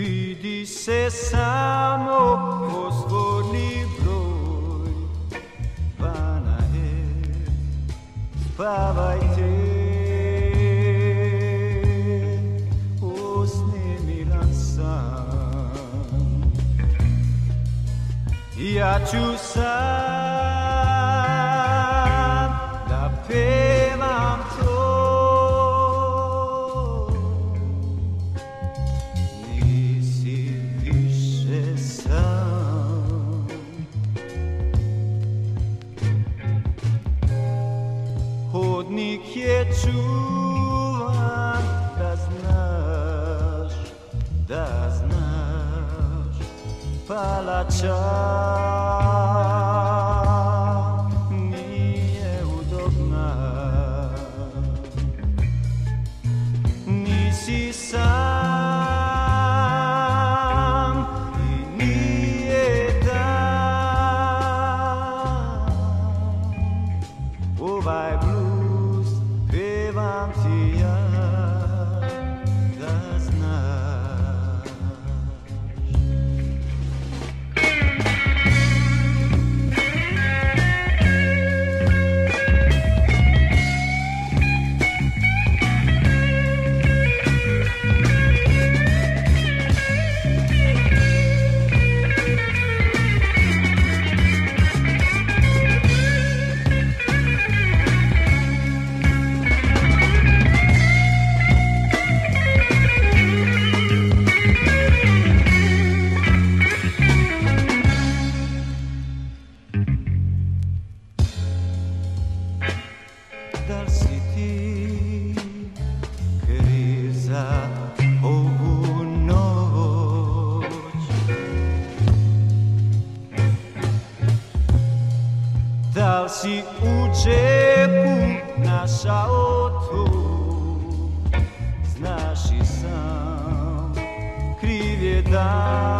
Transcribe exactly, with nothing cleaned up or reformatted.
vidi se samo fosforni broj. Vana je, spavajte, usni miran san. Ja ću sam da pevam to, nisi više sam. Hodnik je čuvan, da znaš, da znaš, palača nije udobna. Nisi sam i nije dan. Ovaj blues pevam ti ja, da znaš. Da li si ti kriv za ovu noć? Da li si u džepu našao to? Znaš i sam, kriv je dan.